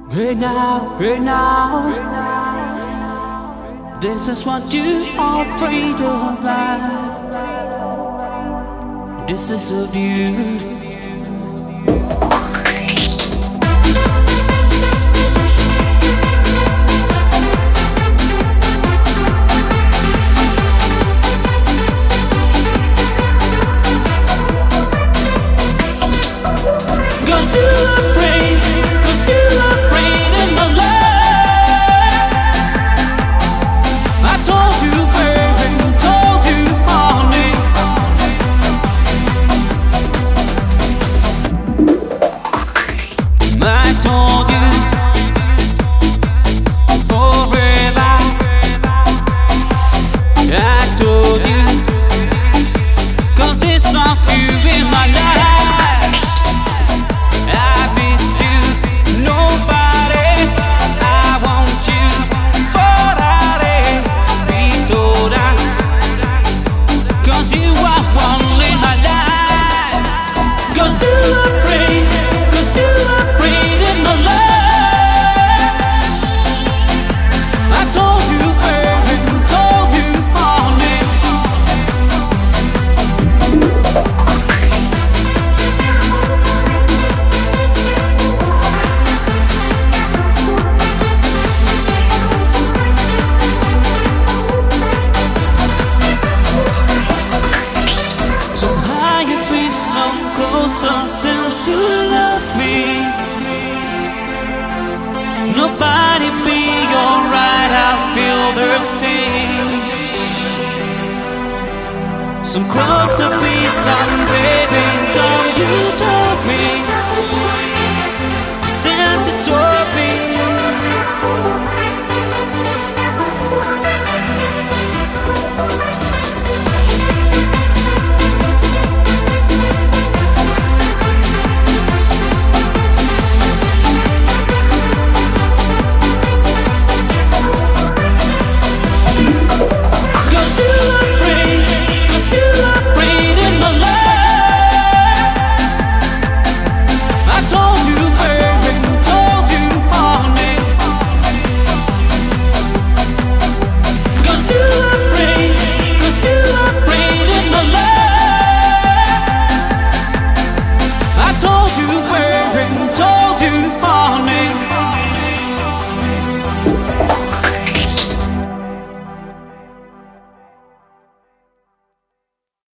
Hey now, this is what you are afraid of life. This is of you. Since you left me, nobody be alright, I feel the same. Some closer, please, some baby, don't you